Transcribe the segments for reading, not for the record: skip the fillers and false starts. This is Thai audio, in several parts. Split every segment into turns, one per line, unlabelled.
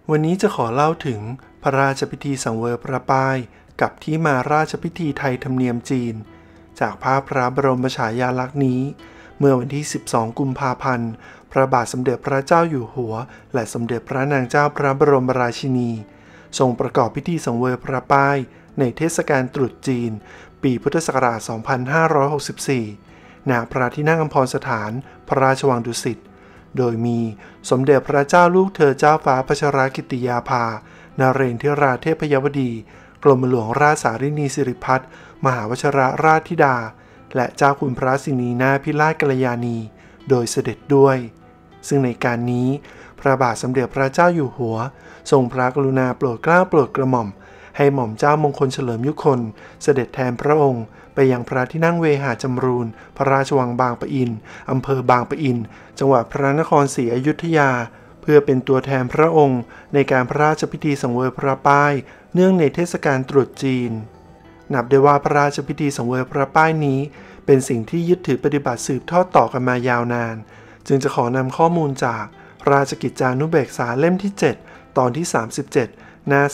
วันนี้จะขอเล่าถึงพระราชพิธีสังเวยพระป้ายกับที่มาราชพิธีไทยธรรมเนียมจีนจากภาพพระบรมฉายาลักษณ์นี้เมื่อวันที่ 12 กุมภาพันธ์พระบาทสมเด็จพระเจ้าอยู่หัวและสมเด็จพระนางเจ้าพระบรมราชินีทรงประกอบพิธีสังเวยพระป้ายในเทศกาลตรุษจีนปีพุทธศักราช 2564 ณ พระที่นั่งอัมพรสถานพระราชวังดุสิตโดยมีสมเด็จพระเจ้าลูกเธอเจ้าฟ้าพัชรกิติยาภานเรศธิราเทพยวดีกรมหลวงราชสารินีสิริพัฒน์มหาวชิรราชธิดาและเจ้าคุณพระสินีนาถพิราชกัลยาณีโดยเสด็จด้วยซึ่งในการนี้พระบาทสมเด็จพระเจ้าอยู่หัวทรงพระกรุณาโปรดเกล้าโปรดกระหม่อมให้หม่อมเจ้ามงคลเฉลิมยุคลเสด็จแทนพระองค์ไปยังพระที่นั่งเวหาจำรูนพระราชวังบางปะอินอำเภอบางปะอินจังหวัดพระนครศรีอยุธยาเพื่อเป็นตัวแทนพระองค์ในการพระราชพิธีสังเวยพระป้ายเนื่องในเทศกาลตรุษจีนนับได้ว่าพระราชพิธีสังเวยพระป้ายนี้เป็นสิ่งที่ยึดถือปฏิบัติสืบทอดต่อกันมายาวนานจึงจะขอนำข้อมูลจากราชกิจจานุเบกษาเล่มที่ 7 ตอนที่ 37 หน้า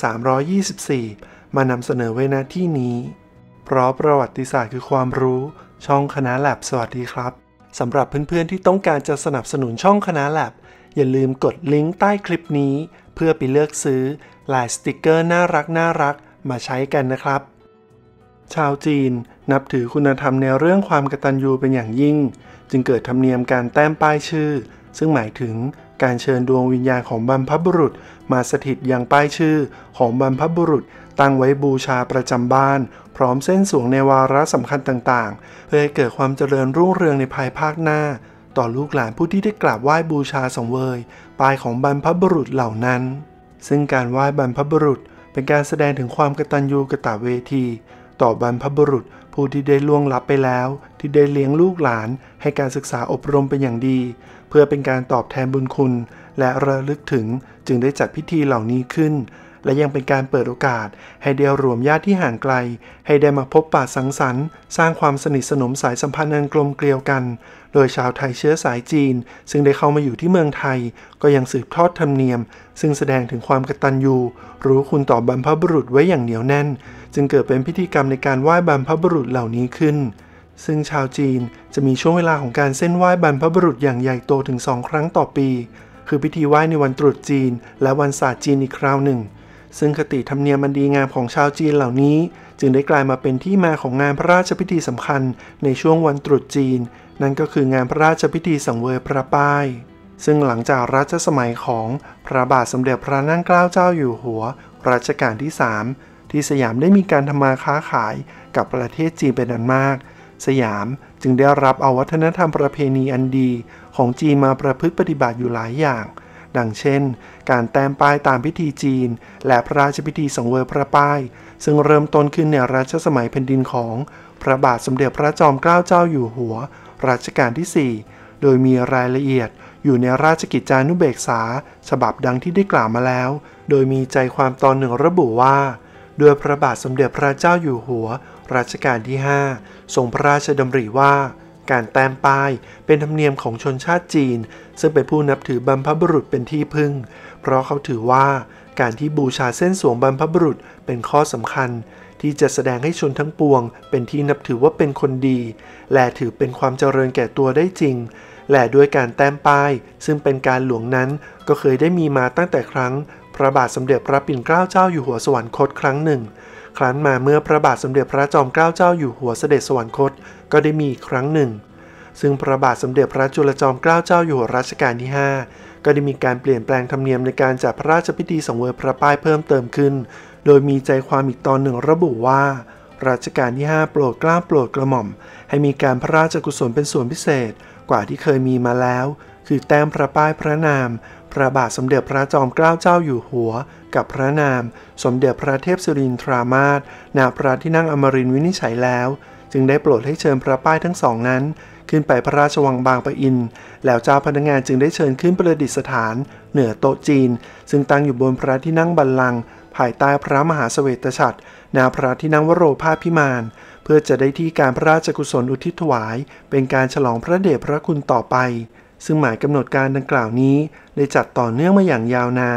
324 มานำเสนอไว้ณที่นี้เพราะประวัติศาสตร์คือความรู้ช่องคณะแลบสวัสดีครับสำหรับเพื่อนๆที่ต้องการจะสนับสนุนช่องคณะแลบอย่าลืมกดลิงก์ใต้คลิปนี้เพื่อไปเลือกซื้อลายสติกเกอร์น่ารักมาใช้กันนะครับชาวจีนนับถือคุณธรรมในเรื่องความกตัญญูเป็นอย่างยิ่งจึงเกิดธรรมเนียมการแต้มป้ายชื่อซึ่งหมายถึงการเชิญดวงวิญญาณของบรรพบุรุษมาสถิตยังป้ายชื่อของบรรพบุรุษตั้งไว้บูชาประจำบ้านพร้อมเส้นสวงในวาระสำคัญต่างๆเพื่อให้เกิดความเจริญรุ่งเรืองในภายภาคหน้าต่อลูกหลานผู้ที่ได้กราบไหว้บูชาสังเวยป้ายของบรรพบุรุษเหล่านั้นซึ่งการไหว้บรรพบุรุษเป็นการแสดงถึงความกตัญญูกตเวทีต่อบรรพบุรุษผู้ที่ได้ล่วงลับไปแล้วที่ได้เลี้ยงลูกหลานให้การศึกษาอบรมเป็นอย่างดีเพื่อเป็นการตอบแทนบุญคุณและระลึกถึงจึงได้จัดพิธีเหล่านี้ขึ้นและยังเป็นการเปิดโอกาสให้ได้รวมญาติที่ห่างไกลให้ได้มาพบปะสังสรรค์สร้างความสนิทสนมสายสัมพันธ์อันกลมเกลียวกันโดยชาวไทยเชื้อสายจีนซึ่งได้เข้ามาอยู่ที่เมืองไทยก็ยังสืบทอดธรรมเนียมซึ่งแสดงถึงความกตัญญูรู้คุณต่อบรรพบุรุษไว้อย่างเหนียวแน่นจึงเกิดเป็นพิธีกรรมในการไหว้บรรพบุรุษเหล่านี้ขึ้นซึ่งชาวจีนจะมีช่วงเวลาของการเส้นไหว้บรรพบุรุษอย่างใหญ่โตถึง2 ครั้งต่อปีคือพิธีไหว้ในวันตรุษจีนและวันศาสตร์จีนอีกคราวหนึ่งซึ่งคติธรรมเนียมอันดีงามของชาวจีนเหล่านี้จึงได้กลายมาเป็นที่มาของงานพระราชพิธีสำคัญในช่วงวันตรุษจีนนั่นก็คืองานพระราชพิธีสังเวยพระป้ายซึ่งหลังจากรัชสมัยของพระบาทสมเด็จพระนั่งเกล้าเจ้าอยู่หัวรัชกาลที่ 3ที่สยามได้มีการทำมาค้าขายกับประเทศจีนเป็นอันมากสยามจึงได้รับเอาวัฒนธรรมประเพณีอันดีของจีนมาประพฤติปฏิบัติอยู่หลายอย่างดังเช่นการแต้มป้ายตามพิธีจีนและพระราชพิธีสังเวยพระป้ายซึ่งเริ่มต้นขึ้นในรัชสมัยแผ่นดินของพระบาทสมเด็จพระจอมเกล้าเจ้าอยู่หัวรัชกาลที่ 4โดยมีรายละเอียดอยู่ในราชกิจจานุเบกษาฉบับดังที่ได้กล่าวมาแล้วโดยมีใจความตอนหนึ่งระบุว่าโดยพระบาทสมเด็จพระเจ้าอยู่หัวรัชกาลที่ 5ทรงพระราชดำริว่าการแต้มป้ายเป็นธรรมเนียมของชนชาติจีนซึ่งเป็นผู้นับถือบรรพบุรุษเป็นที่พึ่งเพราะเขาถือว่าการที่บูชาเส้นสวงบรรพบุรุษเป็นข้อสำคัญที่จะแสดงให้ชนทั้งปวงเป็นที่นับถือว่าเป็นคนดีและถือเป็นความเจริญแก่ตัวได้จริงและด้วยการแต้มป้ายซึ่งเป็นการหลวงนั้นก็เคยได้มีมาตั้งแต่ครั้งพระบาทสมเด็จพระปิ่นเกล้าเจ้าอยู่หัวสวรรคตครั้งหนึ่งครั้นมาเมื่อพระบาทสมเด็จพระจอมเกล้าเจ้าอยู่หัวเสด็จสวรรคตก็ได้มีอีกครั้งหนึ่งซึ่งพระบาทสมเด็จพระจุลจอมเกล้าเจ้าอยู่หัวรัชกาลที่ 5ก็ได้มีการเปลี่ยนแปลงธรรมเนียมในการจัดพระราชพิธีสังเวยพระป้ายเพิ่มเติมขึ้นโดยมีใจความอีกตอนหนึ่งระบุว่ารัชกาลที่ 5โปรดเกล้าโปรดกระหม่อมให้มีการพระราชกุศลเป็นส่วนพิเศษกว่าที่เคยมีมาแล้วคือแต้มพระป้ายพระนามพระบาทสมเด็จพระจอมเกล้าเจ้าอยู่หัวกับพระนามสมเด็จพระเทพสิรินทรามาสณพระที่นั่งอมรินทร์วินิจฉัยแล้วจึงได้โปรดให้เชิญพระป้ายทั้งสองนั้นขึ้นไปพระราชวังบางปะอินแล้วเจ้าพนักงานจึงได้เชิญขึ้นประดิษฐานเหนือโต๊ะจีนซึ่งตั้งอยู่บนพระที่นั่งบัลลังก์ภายใต้พระมหาเสวตฉัตรณพระที่นั่งวโรภาสพิมานเพื่อจะได้ที่การพระราชกุศลอุทิศถวายเป็นการฉลองพระเดชพระคุณต่อไปซึ่งหมายกำหนดการดังกล่าวนี้ได้จัดต่อเนื่องมาอย่างยาวนาน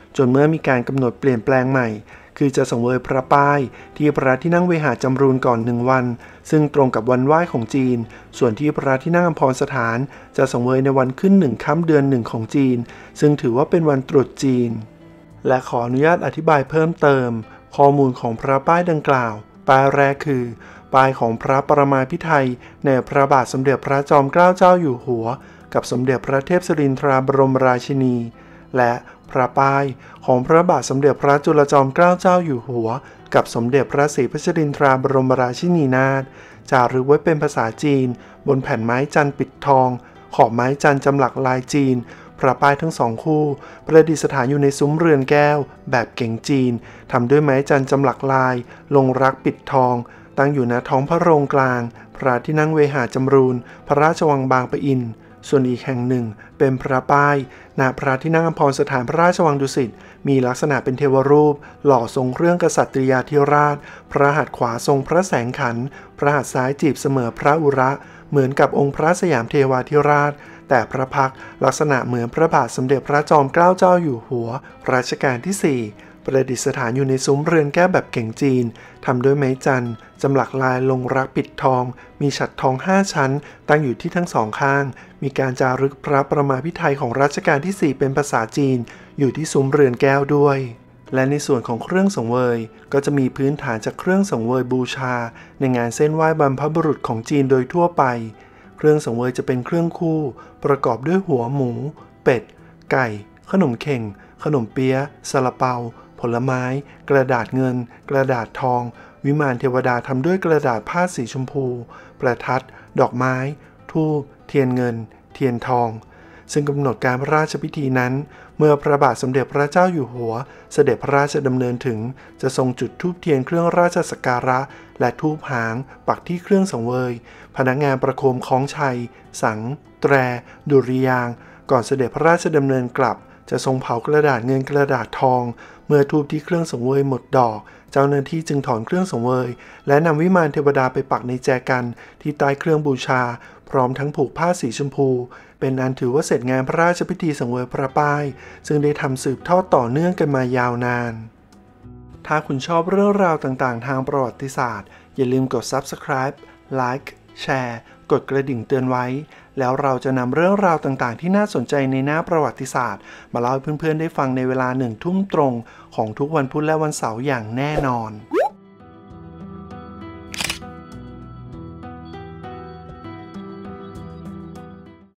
จนเมื่อมีการกำหนดเปลี่ยนแปลงใหม่คือจะสังเวยพระป้ายที่พระที่นั่งเวหาจำรูนก่อน1 วันซึ่งตรงกับวันไหว้ของจีนส่วนที่พระที่นั่งอัมพรสถานจะสังเวยในวันขึ้น1 ค่ำเดือน 1ของจีนซึ่งถือว่าเป็นวันตรุษจีนและขออนุญาตอธิบายเพิ่มเติมข้อมูลของพระป้ายดังกล่าวป้ายแรกคือป้ายของพระปรมาภิไธยในพระบาทสมเด็จพระจอมเกล้าเจ้าอยู่หัวกับสมเด็จพระเทพสิรินทราบรมราชินีและพระป้ายของพระบาทสมเด็จพระจุลจอมเกล้าเจ้าอยู่หัวกับสมเด็จพระศรีพัชรินทราบรมราชินีนาถจารึกไว้เป็นภาษาจีนบนแผ่นไม้จันทร์ปิดทองขอบไม้จันทร์จำหลักลายจีนพระป้ายทั้ง2 คู่ประดิษฐานอยู่ในซุ้มเรือนแก้วแบบเก๋งจีนทำด้วยไม้จันทร์จำหลักลายลงรักปิดทองตั้งอยู่ณท้องพระโรงกลางพระที่นั่งเวหาจำรูนพระราชวังบางปะอินส่วนอีกแห่งหนึ่งเป็นพระป้ายณพระที่นั่งอัมพรสถานพระราชวังดุสิตมีลักษณะเป็นเทวรูปหล่อทรงเครื่องกษัตริยาธิราชพระหัตถ์ขวาทรงพระแสงขันพระหัตถ์ซ้ายจีบเสมอพระอุระเหมือนกับองค์พระสยามเทวาธิราชแต่พระพักตร์ลักษณะเหมือนพระบาทสมเด็จพระจอมเกล้าเจ้าอยู่หัวรัชกาลที่ 4ประดิษฐานอยู่ในซุ้มเรือนแก้วแบบเก๋งจีนทำด้วยไม้จันทร์จำหลักลายลงรักปิดทองมีฉัตรทอง5 ชั้นตั้งอยู่ที่ทั้ง2 ข้างมีการจารึกพระประมาภิไธยของรัชกาลที่ 4เป็นภาษาจีนอยู่ที่ซุ้มเรือนแก้วด้วยและในส่วนของเครื่องสังเวยก็จะมีพื้นฐานจากเครื่องสังเวยบูชาในงานเส้นไหว้บรรพบุรุษของจีนโดยทั่วไปเครื่องสังเวยจะเป็นเครื่องคู่ประกอบด้วยหัวหมูเป็ดไก่ขนมเข่งขนมเปี๊ยะซาลาเปาผลไม้กระดาษเงินกระดาษทองวิมานเทวดาทำด้วยกระดาษผ้าสีชมพูประทัดดอกไม้ธูปเทียนเงินเทียนทองซึ่งกำหนดการพระราชพิธีนั้นเมื่อพระบาทสมเด็จพระเจ้าอยู่หัวเสด็จพระราชดำเนินถึงจะทรงจุดธูปเทียนเครื่องราชสักการะและธูปหางปักที่เครื่องสังเวยพนักงานประโคมคล้องชัยสังแตรดุริยางค์ก่อนเสด็จพระราชดำเนินกลับจะทรงเผากระดาษเงินกระดาษทองเมื่อธูปที่เครื่องสังเวยหมดดอกเจ้าหน้าที่จึงถอนเครื่องสังเวยและนำวิมานเทวดาไปปักในแจกันที่ใต้เครื่องบูชาพร้อมทั้งผูกผ้าสีชมพูเป็นอันถือว่าเสร็จงานพระราชพิธีสังเวยพระป้ายซึ่งได้ทำสืบทอดต่อเนื่องกันมายาวนานถ้าคุณชอบเรื่องราวต่างๆทางประวัติศาสตร์อย่าลืมกด Subscribe Like แชร์กดกระดิ่งเตือนไว้แล้วเราจะนำเรื่องราวต่างๆที่น่าสนใจในหน้าประวัติศาสตร์มาเล่าให้เพื่อนๆได้ฟังในเวลา1 ทุ่มตรงของทุกวันพุธและวันเสาร์อย่างแน่นอน